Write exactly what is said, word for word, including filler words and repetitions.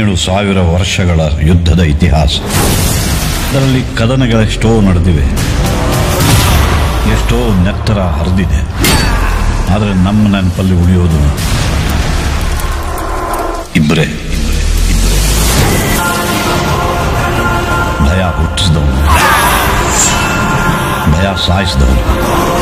ಏಳು ಸಾವಿರ ವರ್ಷಗಳ ಯುದ್ಧದ ಇತಿಹಾಸ. ಅದರಲ್ಲಿ ಕದನಗಳೆಷ್ಟೋ ನಡೆದಿವೆ, ಎಷ್ಟೋ ನೆತ್ತರ ಹರಿದಿದೆ. ಆದರೆ ನಮ್ಮ ನೆನಪಲ್ಲಿ ಉಳಿಯೋದು ಇಬ್ಬರೇ. ಭಯ ಹುಟ್ಟಿಸಿದವನು, ಭಯ ಸಾಯಿಸಿದವನು.